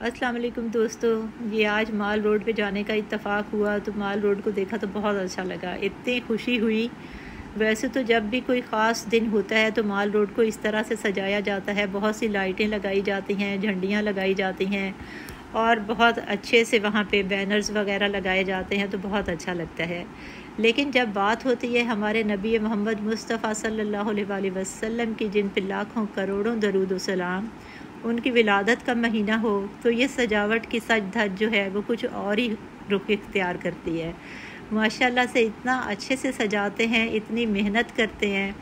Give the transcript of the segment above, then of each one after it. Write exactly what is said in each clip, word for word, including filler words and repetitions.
अस्सलाम वालेकुम दोस्तों, ये आज माल रोड पे जाने का इत्तेफाक हुआ तो माल रोड को देखा तो बहुत अच्छा लगा। इतनी खुशी हुई। वैसे तो जब भी कोई ख़ास दिन होता है तो माल रोड को इस तरह से सजाया जाता है, बहुत सी लाइटें लगाई जाती हैं, झंडियाँ लगाई जाती हैं और बहुत अच्छे से वहाँ पे बैनर्स वगैरह लगाए जाते हैं, तो बहुत अच्छा लगता है। लेकिन जब बात होती है हमारे नबी मोहम्मद मुस्तफ़ा सल्लल्लाहु अलैहि वसल्लम की, जिन पर लाखों करोड़ों दरूद व सलाम, उनकी विलादत का महीना हो, तो ये सजावट की सज धज जो है वो कुछ और ही रुख इख्तियार करती है। माशाल्लाह से इतना अच्छे से सजाते हैं, इतनी मेहनत करते हैं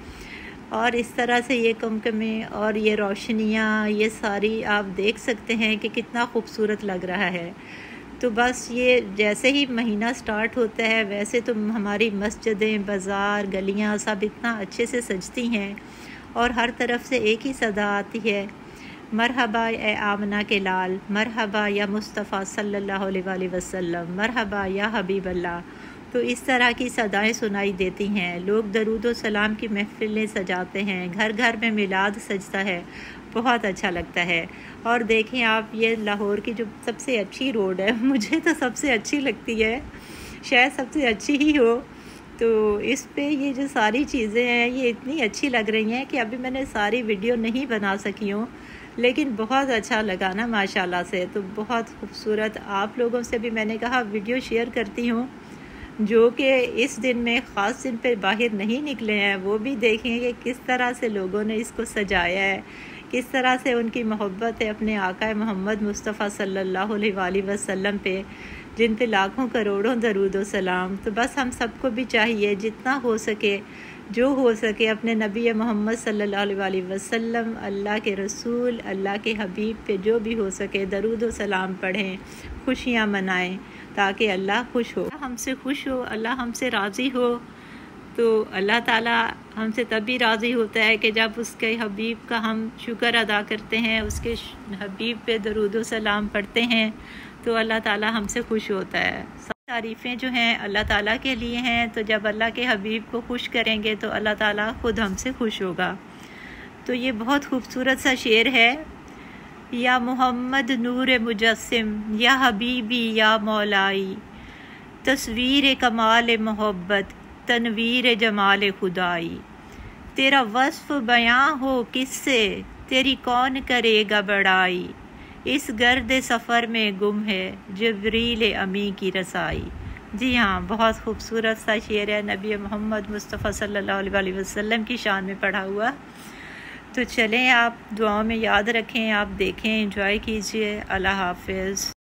और इस तरह से ये कमकमे और ये रोशनियाँ, ये सारी आप देख सकते हैं कि कितना खूबसूरत लग रहा है। तो बस ये जैसे ही महीना स्टार्ट होता है वैसे तो हमारी मस्जिदें, बाज़ार, गलियाँ सब इतना अच्छे से सजती हैं और हर तरफ से एक ही सदा आती है, मरहबा ए आमना के लाल, मरहबा या मुस्तफ़ा सल्लल्लाहु अलैहि वसल्लम, मरहबा या हबीब अल्लाह। तो इस तरह की सदाएं सुनाई देती हैं। लोग दरूद व सलाम की महफ़िलें सजाते हैं, घर घर में मिलाद सजता है, बहुत अच्छा लगता है। और देखें आप, ये लाहौर की जो सबसे अच्छी रोड है, मुझे तो सबसे अच्छी लगती है, शायद सबसे अच्छी ही हो। तो इस पे ये जो सारी चीज़ें हैं ये इतनी अच्छी लग रही हैं कि अभी मैंने सारी वीडियो नहीं बना सकी हूँ, लेकिन बहुत अच्छा लगा ना माशाल्लाह से। तो बहुत खूबसूरत। आप लोगों से भी मैंने कहा वीडियो शेयर करती हूँ, जो कि इस दिन में ख़ास दिन पे बाहर नहीं निकले हैं, वो भी देखें कि किस तरह से लोगों ने इसको सजाया है, किस तरह से उनकी मोहब्बत है अपने आका मोहम्मद मुस्तफ़ा सल्लल्लाहु अलैहि वसल्लम पे, जिन पे लाखों करोड़ों दरूद व सलाम। तो बस हम सबको भी चाहिए जितना हो सके, जो हो सके, अपने नबी मोहम्मद सल्लल्लाहु अलैहि वसल्लम, अल्लाह के रसूल, अल्लाह के हबीब पे जो भी हो सके दरूद व सलाम पढ़ें, खुशियाँ मनाएं, ताकि अल्लाह खुश हो, हमसे खुश हो, अल्लाह हमसे राज़ी हो। तो अल्लाह ताला हमसे तभी राज़ी होता है कि जब उसके हबीब का हम शुक्र अदा करते हैं, उसके हबीब पे दरूद व सलाम पढ़ते हैं, तो अल्लाह ताला हमसे खुश होता है। सब तारीफ़ें जो हैं अल्लाह ताला के लिए हैं, तो जब अल्लाह के हबीब को खुश करेंगे तो अल्लाह ताला ख़ुद हमसे खुश होगा। तो ये बहुत खूबसूरत सा शेर है, या मोहम्मद नूर मुजस्सिम, या हबीबी या मौलाई, तस्वीर कमाल मोहब्बत, तनवीर जमाल खुदाई। तेरा वस्फ़ बयां हो किससे, तेरी कौन करेगा बड़ाई, इस गर्द सफ़र में गुम है जबरील अमी की रसाई। जी हाँ, बहुत खूबसूरत सा शेर है, नबी मोहम्मद मुस्तफ़ा सल्लल्लाहु अलैहि वसल्लम की शान में पढ़ा हुआ। तो चलें, आप दुआओं में याद रखें, आप देखें, एंजॉय कीजिए। अल्लाह हाफ़िज़।